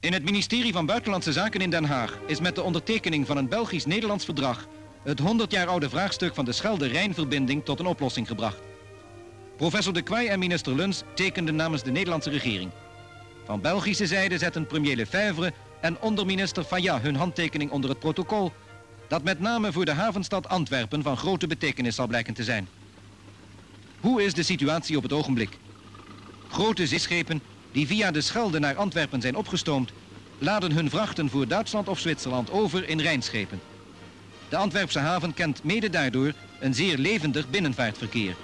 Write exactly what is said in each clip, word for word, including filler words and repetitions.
In het ministerie van Buitenlandse Zaken in Den Haag is met de ondertekening van een Belgisch-Nederlands verdrag het honderd jaar oude vraagstuk van de Schelde-Rijnverbinding tot een oplossing gebracht. Professor De Quay en minister Luns tekenden namens de Nederlandse regering. Van Belgische zijde zetten premier Lefèvre en onderminister Fayat hun handtekening onder het protocol, dat met name voor de havenstad Antwerpen van grote betekenis zal blijken te zijn. Hoe is de situatie op het ogenblik? Grote zeeschepen die via de Schelde naar Antwerpen zijn opgestoomd, laden hun vrachten voor Duitsland of Zwitserland over in Rijnschepen. De Antwerpse haven kent mede daardoor een zeer levendig binnenvaartverkeer.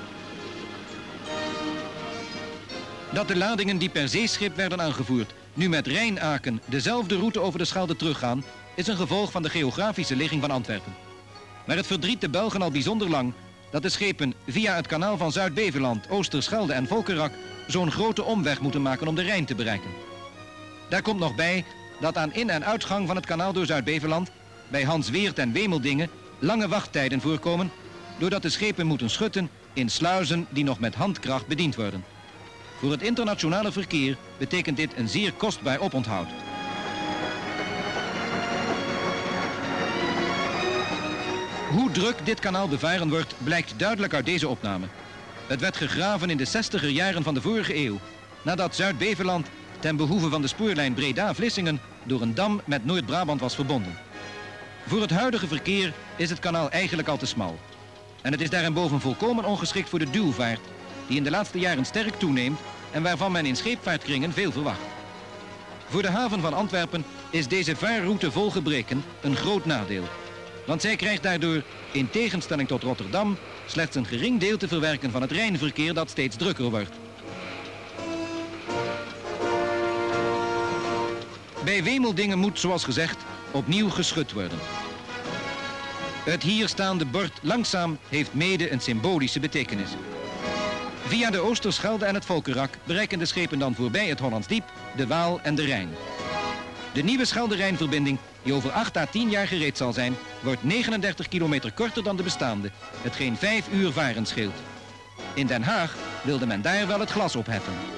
Dat de ladingen die per zeeschip werden aangevoerd nu met Rijnaken dezelfde route over de Schelde teruggaan, is een gevolg van de geografische ligging van Antwerpen. Maar het verdriet de Belgen al bijzonder lang dat de schepen via het kanaal van Zuid-Beveland, Oosterschelde en Volkerak zo'n grote omweg moeten maken om de Rijn te bereiken. Daar komt nog bij dat aan in- en uitgang van het kanaal door Zuid-Beveland bij Hans Weert en Wemeldingen lange wachttijden voorkomen, doordat de schepen moeten schutten in sluizen die nog met handkracht bediend worden. Voor het internationale verkeer betekent dit een zeer kostbaar oponthoud. Hoe druk dit kanaal bevaren wordt, blijkt duidelijk uit deze opname. Het werd gegraven in de zestiger jaren van de vorige eeuw, nadat Zuid-Beveland ten behoeve van de spoorlijn Breda-Vlissingen door een dam met Noord-Brabant was verbonden. Voor het huidige verkeer is het kanaal eigenlijk al te smal. En het is daarenboven volkomen ongeschikt voor de duwvaart, die in de laatste jaren sterk toeneemt en waarvan men in scheepvaartkringen veel verwacht. Voor de haven van Antwerpen is deze vaarroute vol gebreken een groot nadeel. Want zij krijgt daardoor, in tegenstelling tot Rotterdam, slechts een gering deel te verwerken van het Rijnverkeer dat steeds drukker wordt. Bij Wemeldingen moet, zoals gezegd, opnieuw geschud worden. Het hier staande bord langzaam heeft mede een symbolische betekenis. Via de Oosterschelde en het Volkerak bereiken de schepen dan voorbij het Hollandsdiep, de Waal en de Rijn. De nieuwe Schelde-Rijnverbinding, die over acht à tien jaar gereed zal zijn, wordt negenendertig kilometer korter dan de bestaande, hetgeen vijf uur varen scheelt. In Den Haag wilde men daar wel het glas opheffen.